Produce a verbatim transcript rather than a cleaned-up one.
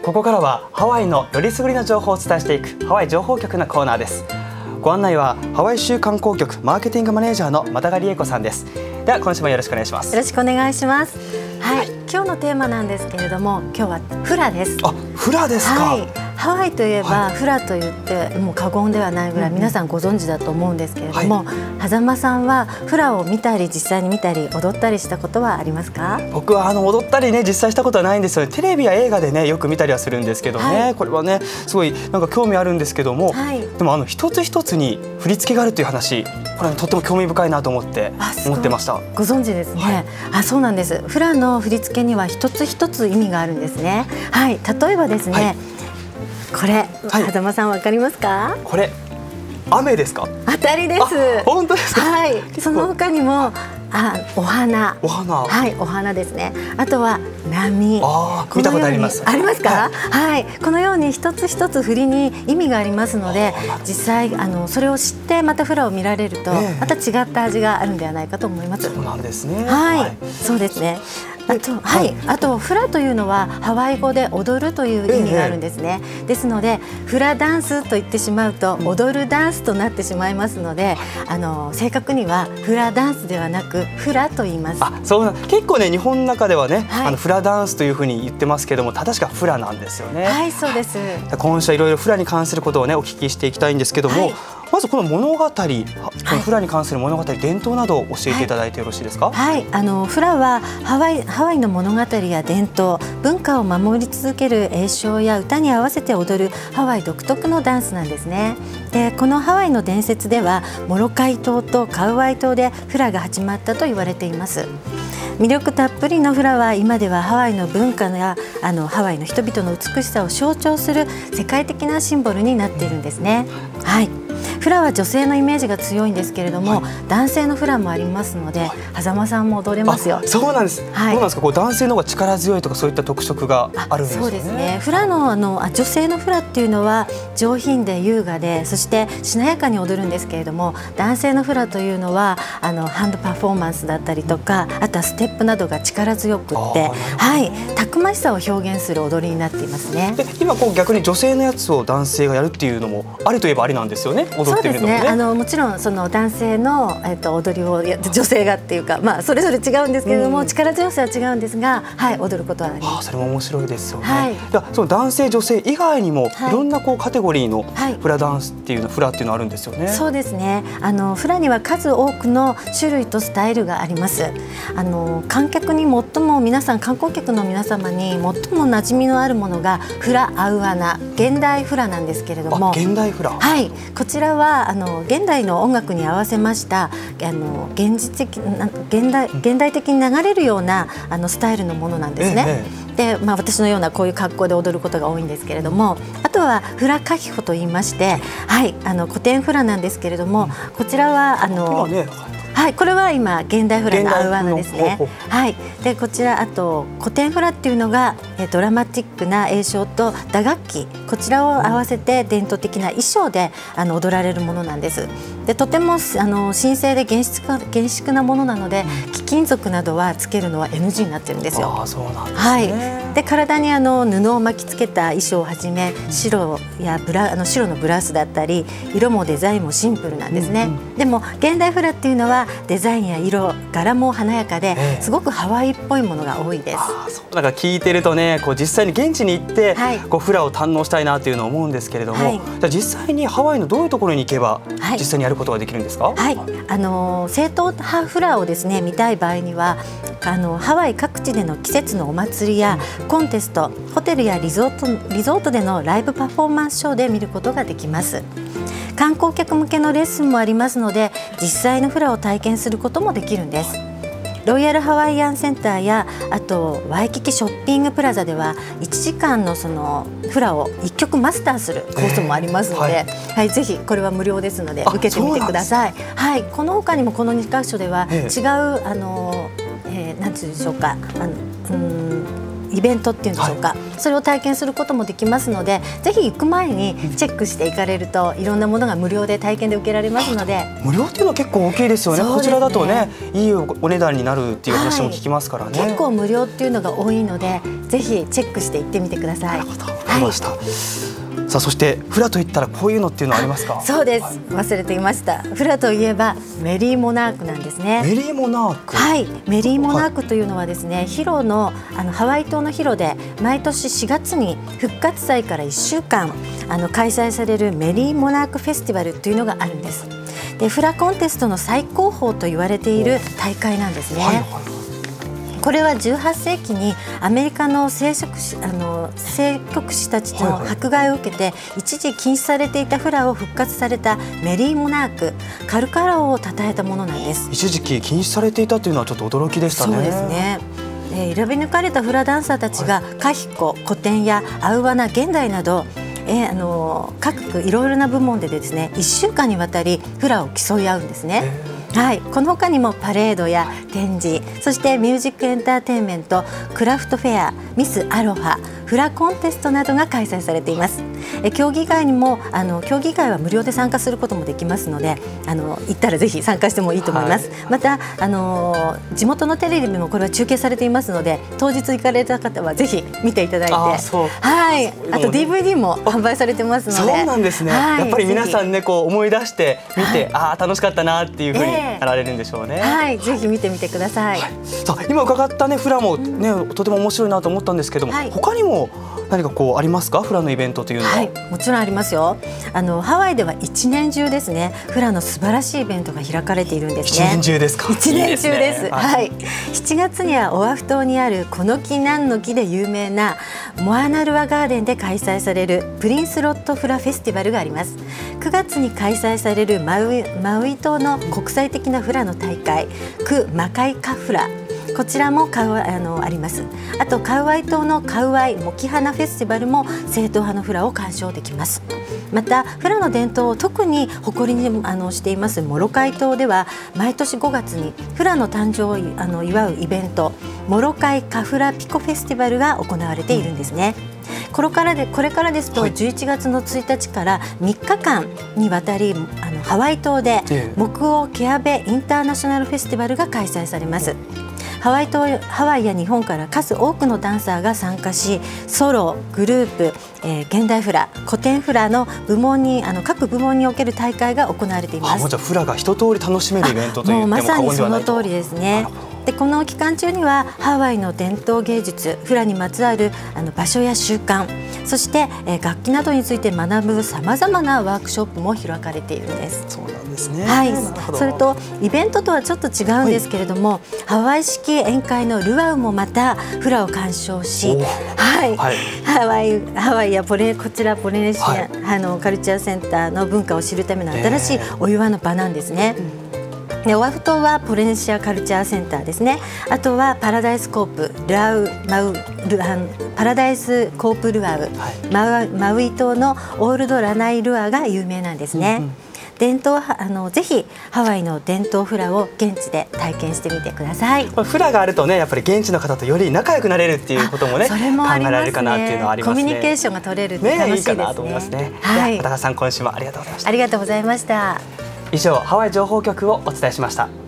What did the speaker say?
ここからはハワイのよりすぐりの情報をお伝えしていくハワイ情報局のコーナーです。ご案内はハワイ州観光局マーケティングマネージャーの又賀理恵子さんです。では今週もよろしくお願いします。 よろしくお願いします。はい、はい、今日のテーマなんですけれども、今日はフラです。 あ、フラですか。 はい、ハワイといえば、はい、フラと言ってもう過言ではないぐらい皆さんご存知だと思うんですけれども、はい、狭間さんはフラを見たり実際に見たり踊ったりしたことはありますか？ 僕はあの踊ったりね実際したことはないんですよね。テレビや映画でねよく見たりはするんですけどね、はい、これはねすごいなんか興味あるんですけども、はい、でもあの一つ一つに振り付けがあるという話、これはとっても興味深いなと思って思ってました。 ご存知ですね。はい、あ、そうなんです。フラの振り付けには一つ一つ意味があるんですね。はい、例えばですね、はい、これ、はい、狭間さんわかりますか？ これ雨ですか？ 当たりです。 本当ですか？ はい。その他にもあお花、 お花、 はい、お花ですね。あとは波。 ああ、見たことあります。 ありますか？はい、はい、このように一つ一つ振りに意味がありますので、実際あのそれを知ってまたフラを見られると、えー、また違った味があるんではないかと思います。 そうなんですね。 はい、はい、そうですね。あと、はい、あとフラというのはハワイ語で踊るという意味があるんですね。ええ、ですのでフラダンスと言ってしまうと踊るダンスとなってしまいますので、あの正確にはフラダンスではなくフラと言います。 あ、そうなん、結構ね日本の中ではね、はい、あのフラダンスというふうに言ってますけども、正しくはフラなんですよね。 はい、そうです。 今週はいろいろフラに関することをねお聞きしていきたいんですけども、はい、まずこの物語、このフラに関する物語、はい、伝統などを教えていただいてよろしいですか？ はい、はい、あのフラはハワイハワイの物語や伝統文化を守り続ける詠唱や歌に合わせて踊るハワイ独特のダンスなんですね。でこのハワイの伝説ではモロカイ島とカウアイ島でフラが始まったと言われています。魅力たっぷりのフラは今ではハワイの文化やあのハワイの人々の美しさを象徴する世界的なシンボルになっているんですね。はい、フラは女性のイメージが強いんですけれども、はい、男性のフラもありますので、はい、狭間さんも踊れますよ。 そうなんです。はい、どうなんですか。こう男性の方が力強いとかそういった特色があるんですよね。 そうですね。フラのあの女性のフラっていうのは上品で優雅で、そしてしなやかに踊るんですけれども、男性のフラというのはあのハンドパフォーマンスだったりとか、あとはステップなどが力強くって、はい、たくましさを表現する踊りになっていますね。 で今こう逆に女性のやつを男性がやるっていうのもありといえばありなんですよね。踊ってみるのもね。 そうですね。あのもちろんその男性の、えっと、踊りをや女性がっていうか、まあそれぞれ違うんですけれども、うん、力強さは違うんですが、はい、踊ることはあります。 はあ、それも面白いですよね。 はい、 ではその男性女性以外にも、はい、いろんなこうカテゴリーのフラダンスっていうの、はい、フラっていうのあるんですよね。 そうですね。あのフラには数多くの種類とスタイルがあります。あの観客に最も皆さん観光客の皆様に最も馴染みのあるものがフラアウアナ、現代フラなんですけれども、 現代フラ、 はい、こちらはあの現代の音楽に合わせましたあの現実的な現代現代的に流れるようなあのスタイルのものなんですね。ええ、で、まあ、私のようなこういう格好で踊ることが多いんですけれども、あとはフラカヒホと言いまして、はい、あの古典フラなんですけれども、うん、こちらはあの。はい、これは今現代フラのアウアナですね。はい、でこちらあと古典フラっていうのがえドラマティックな詠唱と打楽器、こちらを合わせて伝統的な衣装であの踊られるものなんです。でとてもあの神聖で厳粛厳粛なものなので、貴金属などはつけるのは エヌジー になってるんですよ。 あ、そうなんですね。 はい、で体にあの布を巻きつけた衣装をはじめ、白やブラあの白のブラウスだったり色もデザインもシンプルなんですね。うんうん、でも現代フラっていうのはデザインや色柄も華やかで、ええ、すごくハワイっぽいものが多いです。 あ、そう、なんか聞いてるとね、こう実際に現地に行って、はい、こうフラを堪能したいなというのを思うんですけれども、はい、じゃあ実際にハワイのどういうところに行けば、はい、実際にやることができるんですか？ はい、あの正統派フラをですね見たい場合には、あのハワイ各地での季節のお祭りやコンテスト、ホテルやリゾートリゾートでのライブパフォーマンスショーで見ることができます。観光客向けのレッスンもありますので、実際のフラを体験することもできるんです。ロイヤルハワイアンセンターやあとワイキキショッピングプラザではいちじかんのそのフラをいっきょくマスターするコースもありますので、えー、はい、はい、ぜひこれは無料ですので受けてみてください。はい、この他にもこのにかしょでは違う、えー、あの、えー、なんていうんでしょうか、あの、うん、 イベントっていうんでしょうか、はい、それを体験することもできますので、ぜひ行く前にチェックしていかれるといろんなものが無料で体験で受けられますので。 無料っていうのは結構大きいですよね。こちらだとね、いいお値段になるっていう話も聞きますからね、 はい、結構無料っていうのが多いので、ぜひチェックして行ってみてください。 なるほど、わかりました。はい、さあ、そしてフラといったらこういうのっていうのはありますか？ そうです、忘れていました。フラといえばメリーモナークなんですね。 メリーモナーク、 はい、メリーモナークというのはですね、はい、ヒロのあのハワイ島のヒロで毎年しがつに復活祭からいっしゅうかんあの開催されるメリーモナークフェスティバルというのがあるんです。で、フラコンテストの最高峰と言われている大会なんですね。はいはい、これはじゅうはっせいきにアメリカの聖職士あの聖曲師たちの迫害を受けて一時禁止されていたフラを復活されたメリーモナーク、カルカラオを称えたものなんです。 一時期禁止されていたというのはちょっと驚きでしたね。 そうですね。えー、選び抜かれたフラダンサーたちがカヒコ、古典やアウワナ、現代などえー、あの各いろいろな部門でですねいっしゅうかんにわたりフラを競い合うんですね。はい、この他にもパレードや展示、そしてミュージックエンターテインメント、クラフトフェア、ミスアロハ、フラコンテストなどが開催されています。え競技会にもあの競技会は無料で参加することもできますので、あの行ったらぜひ参加してもいいと思います。はい、またあの地元のテレビもこれは中継されていますので、当日行かれた方はぜひ見ていただいて、あ、そう、はい、あと ディーブイディー も販売されてますので。 そうなんですね。はい、やっぱり皆さんねこう思い出して見て、はい、ああ楽しかったなっていうふうになられるんでしょうね。 はい、ぜひ見てみてください。はい、 さあ、今伺ったねフラもね、うん、とても面白いなと思ったんですけども、はい、他にも何かこうありますか？フラのイベントというのは。はい、もちろんありますよ。あのハワイでは一年中ですね、フラの素晴らしいイベントが開かれているんですね。 一年中ですか？ 一年中です。いいですね。はい。しちがつにはオアフ島にあるこの木なんの木で有名なモアナルアガーデンで開催されるプリンスロットフラフェスティバルがあります。くがつに開催されるマウイ、マウイ島の国際的なフラの大会、クマカイカフラ。こちらもカウあのあります。あとカウアイ島のカウアイモキハナフェスティバルも正統派のフラを鑑賞できます。またフラの伝統を特に誇りにあのしていますモロカイ島では毎年ごがつにフラの誕生をあの祝うイベント、モロカイカフラピコフェスティバルが行われているんですね。これからでこれからですとじゅういちがつのついたちからみっかかんにわたりあのハワイ島で木オケアベインターナショナルフェスティバルが開催されます。ハワイ島ハワイや日本から数多くのダンサーが参加し、ソロ、グループ、えー、現代フラ、古典フラの部門にあの各部門における大会が行われています。 あ、もうじゃあフラが一通り楽しめるイベントというもうまさにその通りですね。でこの期間中にはハワイの伝統芸術フラにまつわるあの場所や習慣、そして、えー、楽器などについて学ぶさまざまなワークショップも開かれているんです。 そうなんですね。 はい、それとイベントとはちょっと違うんですけれども、はい、ハワイ式宴会のルアウもまたフラを鑑賞し、はい、はい、ハワイハワイやポレこちらポリネシア、はい、あのカルチャーセンターの文化を知るための新しいお祝いの場なんですね。でオアフ島はポリネシアカルチャーセンターですね。あとはパラダイスコープラウマウルアンパラダイスコープルアウ、はい、マウマウイ島のオールドラナイルアが有名なんですね。うんうん、伝統あのぜひハワイの伝統フラを現地で体験してみてください。 フラがあるとね、やっぱり現地の方とより仲良くなれるっていうこともね、 それもありますね。 考えられるかなっていうのはありますね。 コミュニケーションが取れるって楽しいですね。 ね、いいかなと思いますね。 はい、 片川さん、今週もありがとうございました。 ありがとうございました。 以上、ハワイ情報局をお伝えしました。